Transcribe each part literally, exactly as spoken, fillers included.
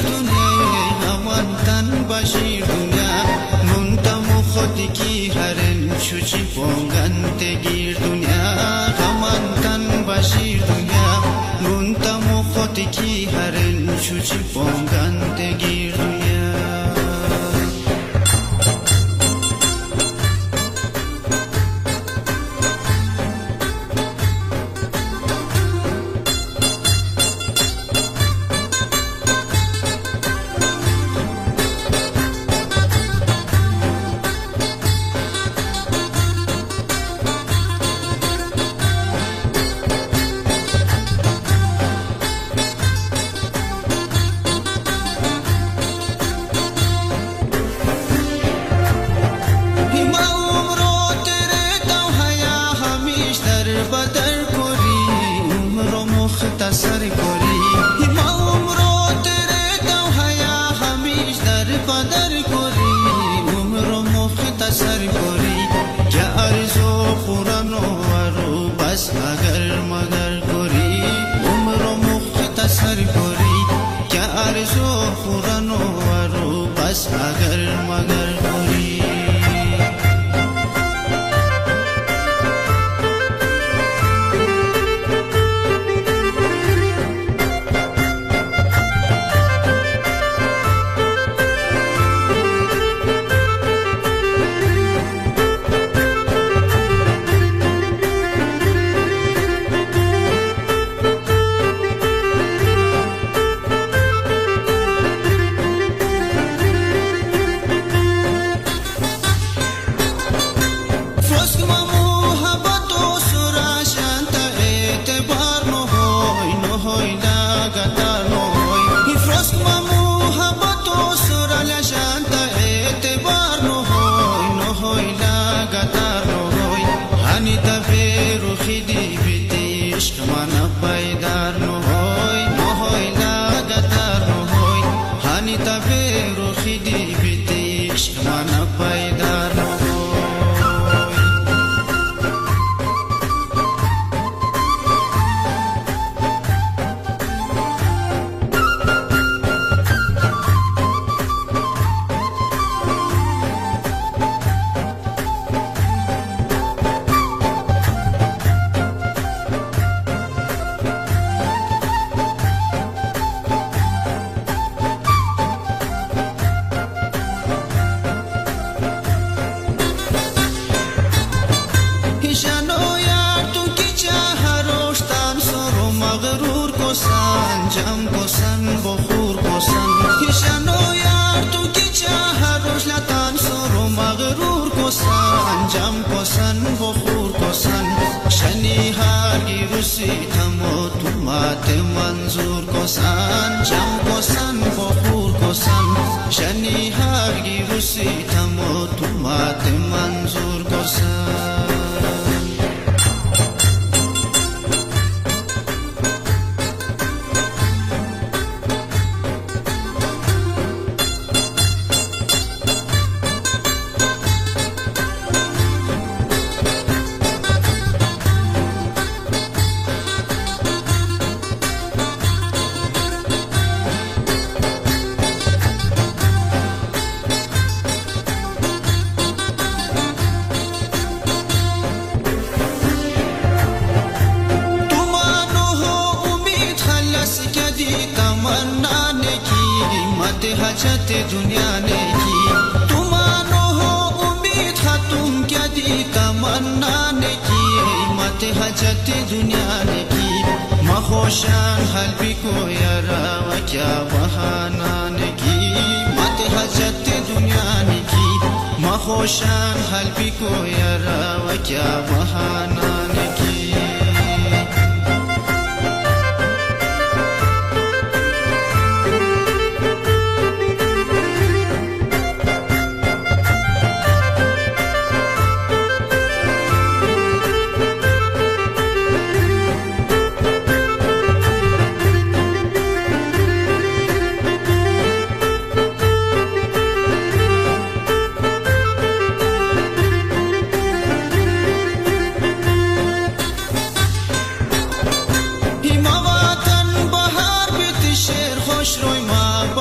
دنیا همان تن بشیر دنیا منتم خود کی هرن شوچی پونگن تگیر دنیا همان تن بشیر دنیا منتم خود کی هرن شوچی پونگن تگیر دنیا مختصر کوری ما عمرو تیرے تو حیا ہمیش در پدر کوری عمرو مختصر کوری کیا ارزو قرآن و بس اگر مگر کوری عمرو مختصر کوری کیا ارزو قرآن و بس اگر مگر کوری جم کوسن بخور کوسن کشانو یار تو کی چاه روش لطان سرو مغرور کوسن جم کوسن بخور کوسن شنی هاگی روسی تمو تو مات منظور کوسن جم کوسن بخور کوسن شنی هاگی روسی تمو تو مات منظور کوسن حاجت دنیا نے کی تمانو ہو امید ختم کیا دی تمنا نے کی مت حاجت دنیا نے کی مخوشان حلبی کو یارا و کیا بہانا نے کی مت حاجت دنیا نے کی مخوشان حلبی کو یارا و کیا بہانا نے کی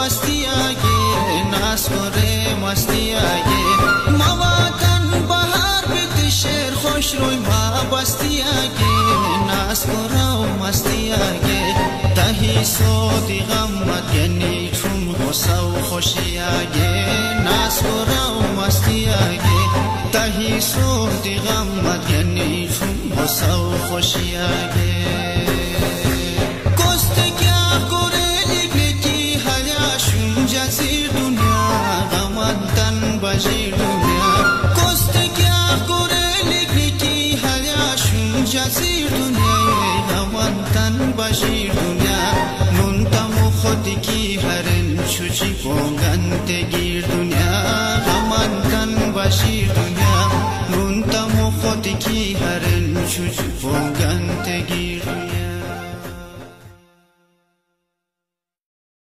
مستیاگه ناسکره مستیاگه ما وطن بهار بیت شیر خوش روی ما بستیاگه ناسکره مستیاگه تهی سودی غمت گنی چون غصه و خوشیاگه ناسکره مستیاگه تهی سودی غمت گنی چون غصه و خوشیاگه جزیر دنیا غمتن بجیر دنیا کوست کیا کوره لیکی حیاشون جزیر دنیا غمتن بجیر